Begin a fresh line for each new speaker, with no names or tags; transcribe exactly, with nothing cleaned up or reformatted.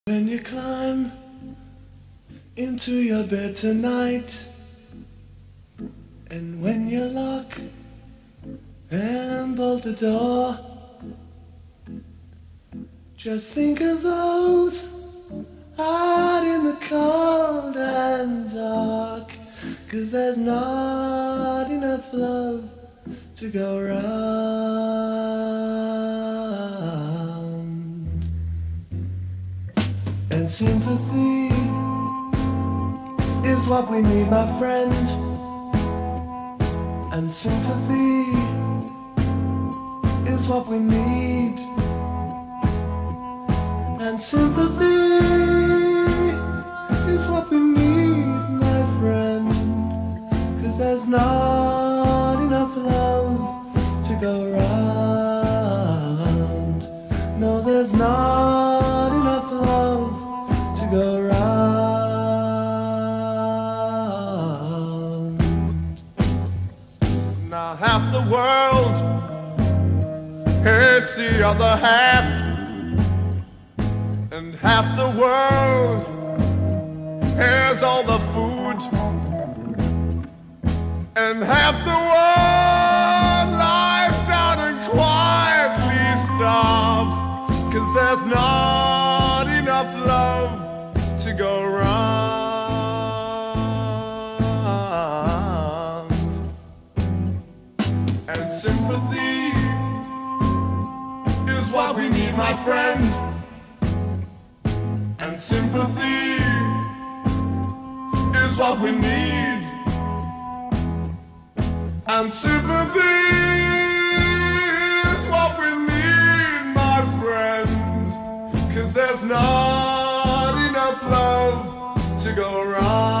When you climb into your bed tonight, and when you lock and bolt the door, just think of those out in the cold and dark, 'cause there's not enough love to go round. And sympathy is what we need, my friend. And sympathy is what we need. And sympathy is what we need, my friend. 'Cause there's not enough love to go round. No, there's not enough love to go round. Now half the world hates the other half, and half the world has all the food, and half the world lies down and quietly starves, 'cause there's not enough love to go round. And sympathy is what we need, my friend. And sympathy is what we need. And sympathy is what we need, my friend. 'Cause there's not enough love to go around.